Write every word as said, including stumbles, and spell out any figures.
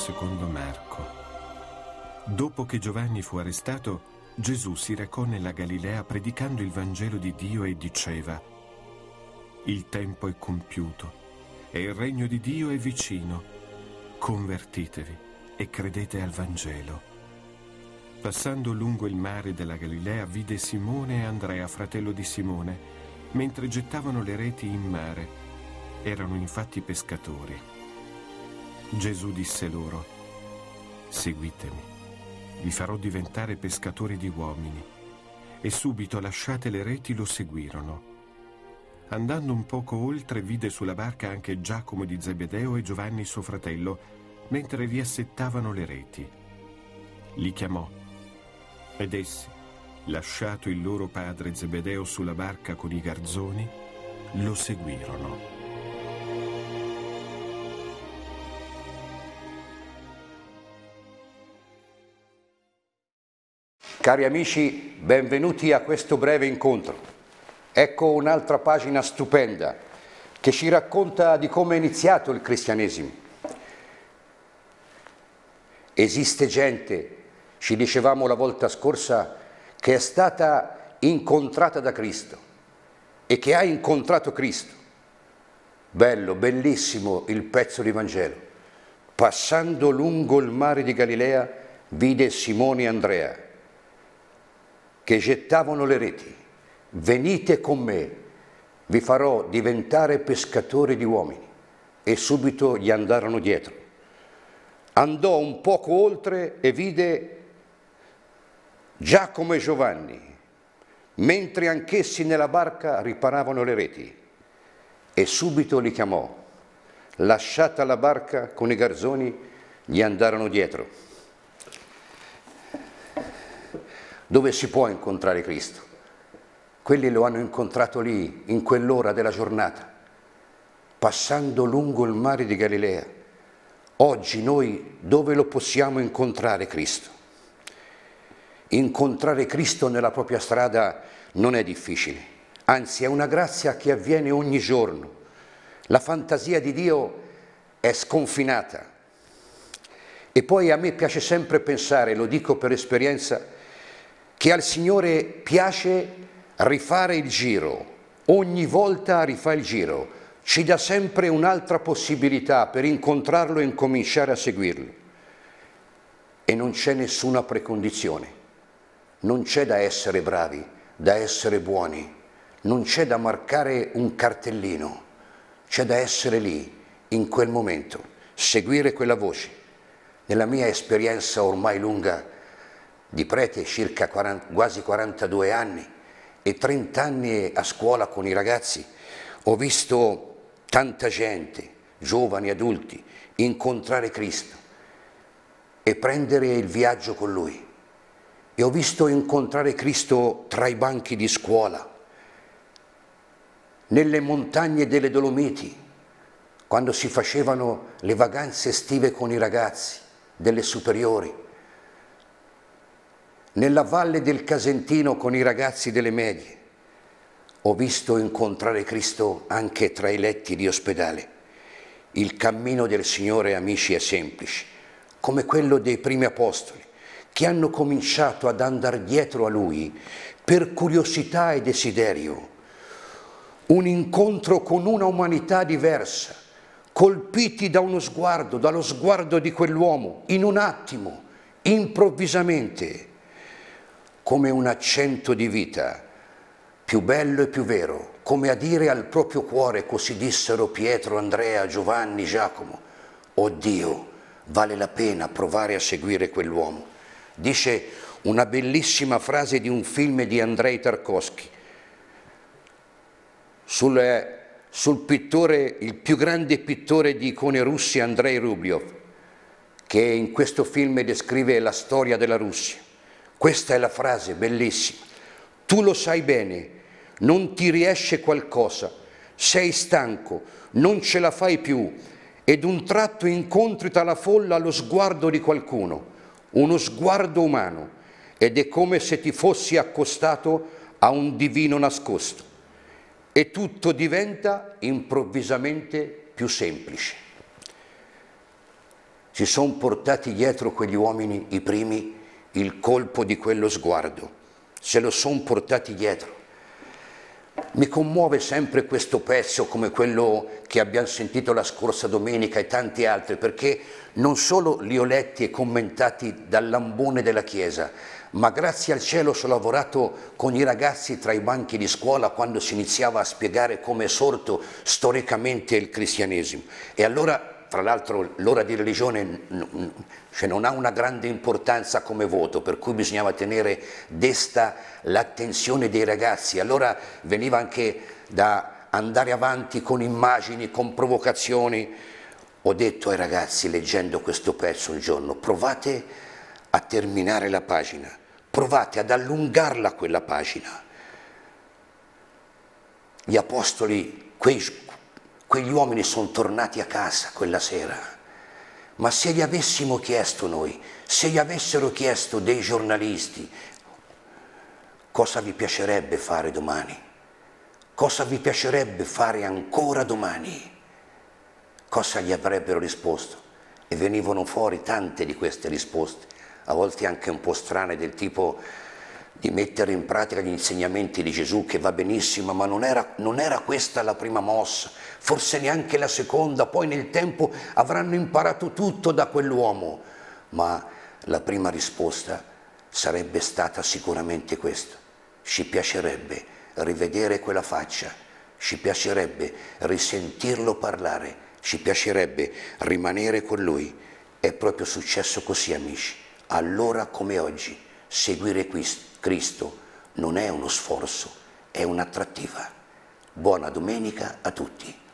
secondo Marco. Dopo che Giovanni fu arrestato, Gesù si recò nella Galilea predicando il Vangelo di Dio e diceva: «Il tempo è compiuto e il regno di Dio è vicino. Convertitevi e credete al Vangelo». Passando lungo il mare della Galilea vide Simone e Andrea, fratello di Simone, mentre gettavano le reti in mare. Erano infatti pescatori. Gesù disse loro: «Seguitemi. Vi farò diventare pescatori di uomini». E subito, lasciate le reti, lo seguirono. Andando un poco oltre, vide sulla barca anche Giacomo di Zebedeo e Giovanni suo fratello, mentre vi assettavano le reti. Li chiamò, ed essi, lasciato il loro padre Zebedeo sulla barca con i garzoni, lo seguirono. Cari amici, benvenuti a questo breve incontro. Ecco un'altra pagina stupenda che ci racconta di come è iniziato il cristianesimo. Esiste gente, ci dicevamo la volta scorsa, che è stata incontrata da Cristo e che ha incontrato Cristo. Bello, bellissimo il pezzo di Vangelo. Passando lungo il mare di Galilea vide Simone e Andrea che gettavano le reti. «Venite con me, vi farò diventare pescatori di uomini». E subito gli andarono dietro. Andò un poco oltre e vide Giacomo e Giovanni, mentre anch'essi nella barca riparavano le reti. E subito li chiamò. Lasciata la barca con i garzoni, gli andarono dietro. Dove si può incontrare Cristo? Quelli lo hanno incontrato lì, in quell'ora della giornata, passando lungo il mare di Galilea. Oggi noi dove lo possiamo incontrare Cristo? Incontrare Cristo nella propria strada non è difficile, anzi è una grazia che avviene ogni giorno. La fantasia di Dio è sconfinata. E poi a me piace sempre pensare, lo dico per esperienza, che al Signore piace rifare il giro, ogni volta rifà il giro, ci dà sempre un'altra possibilità per incontrarlo e incominciare a seguirlo. E non c'è nessuna precondizione, non c'è da essere bravi, da essere buoni, non c'è da marcare un cartellino, c'è da essere lì, in quel momento, seguire quella voce. Nella mia esperienza ormai lunga di prete, circa quaranta, quasi quarantadue anni e trenta anni a scuola con i ragazzi, ho visto tanta gente, giovani, adulti, incontrare Cristo e prendere il viaggio con Lui. E ho visto incontrare Cristo tra i banchi di scuola, nelle montagne delle Dolomiti, quando si facevano le vacanze estive con i ragazzi delle superiori, nella valle del Casentino con i ragazzi delle medie. Ho visto incontrare Cristo anche tra i letti di ospedale. Il cammino del Signore, amici, è semplice, come quello dei primi apostoli, che hanno cominciato ad andare dietro a Lui per curiosità e desiderio. Un incontro con una umanità diversa, colpiti da uno sguardo, dallo sguardo di quell'uomo, in un attimo, improvvisamente, come un accento di vita, più bello e più vero, come a dire al proprio cuore, così dissero Pietro, Andrea, Giovanni, Giacomo: «Oh Dio, vale la pena provare a seguire quell'uomo». Dice una bellissima frase di un film di Andrei Tarkovsky, sul, sul pittore, il più grande pittore di icone russi, Andrei Rublev, che in questo film descrive la storia della Russia. Questa è la frase bellissima: «Tu lo sai bene, non ti riesce qualcosa, sei stanco, non ce la fai più, ed un tratto incontri tra la folla lo sguardo di qualcuno, uno sguardo umano, ed è come se ti fossi accostato a un divino nascosto, e tutto diventa improvvisamente più semplice». si sono portati dietro quegli uomini, i primi, il colpo di quello sguardo, se lo sono portati dietro. Mi commuove sempre questo pezzo come quello che abbiamo sentito la scorsa domenica e tanti altri, perché non solo li ho letti e commentati dal lambone della Chiesa, ma grazie al cielo ho lavorato con i ragazzi tra i banchi di scuola quando si iniziava a spiegare come è sorto storicamente il cristianesimo. E allora, tra l'altro, l'ora di religione cioè non ha una grande importanza come voto, per cui bisognava tenere desta l'attenzione dei ragazzi. Allora veniva anche da andare avanti con immagini, con provocazioni. Ho detto ai ragazzi, leggendo questo pezzo un giorno, provate a terminare la pagina, provate ad allungarla quella pagina. Gli apostoli, quei, quegli uomini sono tornati a casa quella sera. Ma se gli avessimo chiesto noi, se gli avessero chiesto dei giornalisti, cosa vi piacerebbe fare domani? Cosa vi piacerebbe fare ancora domani? Cosa gli avrebbero risposto? E venivano fuori tante di queste risposte, a volte anche un po' strane, del tipo di mettere in pratica gli insegnamenti di Gesù, che va benissimo, ma non era, non era questa la prima mossa, forse neanche la seconda, poi nel tempo avranno imparato tutto da quell'uomo. Ma la prima risposta sarebbe stata sicuramente questa: ci piacerebbe rivedere quella faccia, ci piacerebbe risentirlo parlare, ci piacerebbe rimanere con lui. È proprio successo così, amici. Allora come oggi, seguire Cristo non è uno sforzo, è un'attrattiva. Buona domenica a tutti.